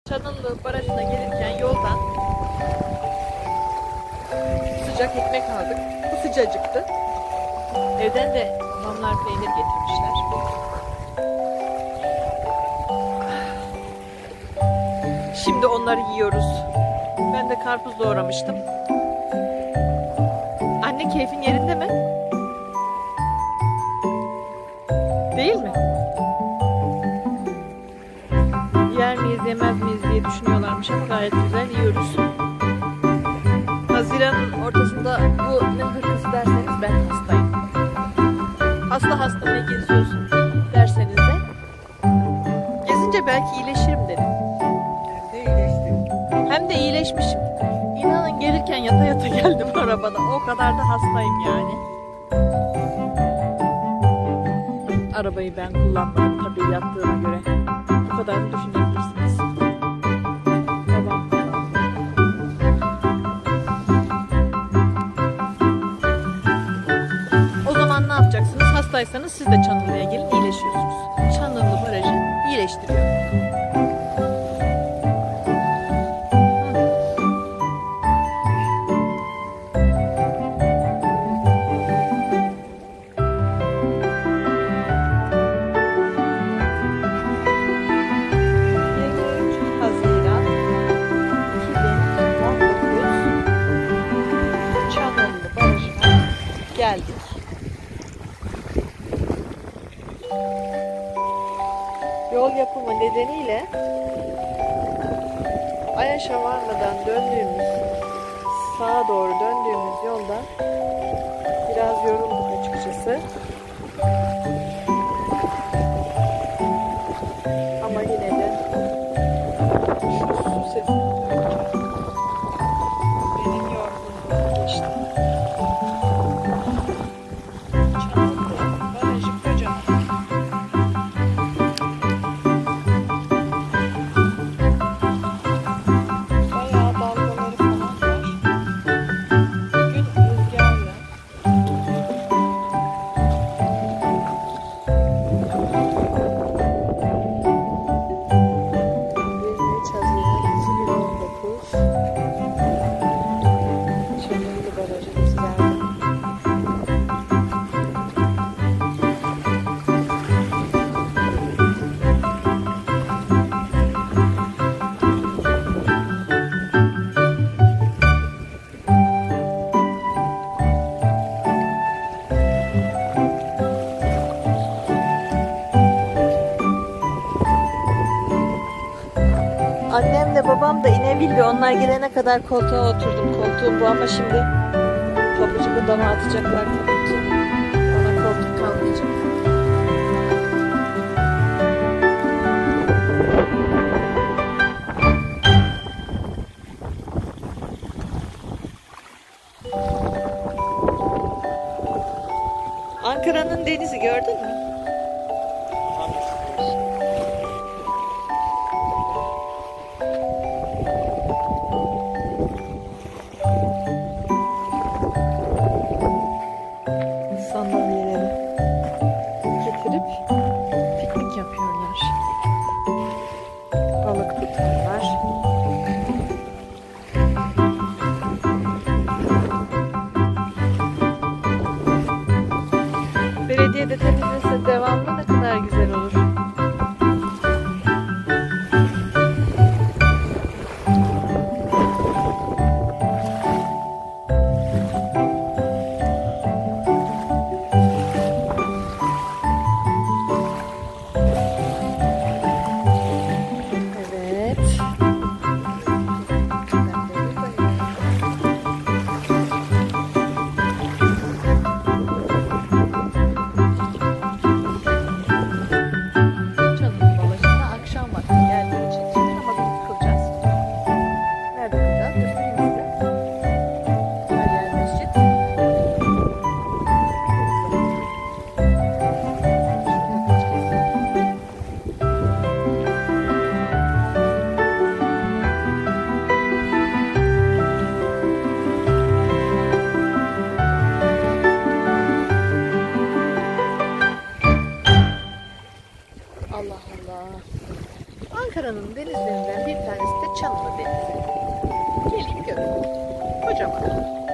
Çanıllı Barajı'na gelirken yoldan sıcak ekmek aldık. Bu sıcacıktı. Evden de babamlar peynir getirmişler. Şimdi onları yiyoruz. Ben de karpuz doğramıştım. Anne keyfin yerinde mi? Değil mi? Yer miyiz yemez miyiz diye düşünüyorlarmış ama gayet güzel yiyoruz. Haziran'ın ortasında bu ne hırkası derseniz ben hastayım. Hasta ne geziyorsun derseniz de gezince belki iyileşirim dedim. Hem de iyileşmişim. İnanın gelirken yata yata geldim arabada. O kadar da hastayım yani. Arabayı ben kullanmadım tabii yattığına göre. Bu kadar da düşünebilirsiniz. Babam. O zaman ne yapacaksınız? Hastaysanız siz de Çanıllı'ya gelin, iyileşiyorsunuz. Çanıllı Barajı iyileştiriyor. Geldik. Yol yapımı nedeniyle Ayaş'a varmadan sağa doğru döndüğümüz yolda biraz yorulduk açıkçası. Ama yine de şu su sesini benim yorgunluğumu geçti. Annem de babam da inebildi. Onlar gelene kadar koltuğa oturdum. Koltuğum bu ama şimdi pabucu budama atacaklar tabii ki. Ona koltuk kalmayacak. Ankara'nın denizi gördün mü? Sandalyeleri getirip piknik yapıyorlar. Balık tutarlar. Belediye de temizlese devamlı ne kadar güzel olur. Çanılı Denizi. Gelin görün. Kocaman.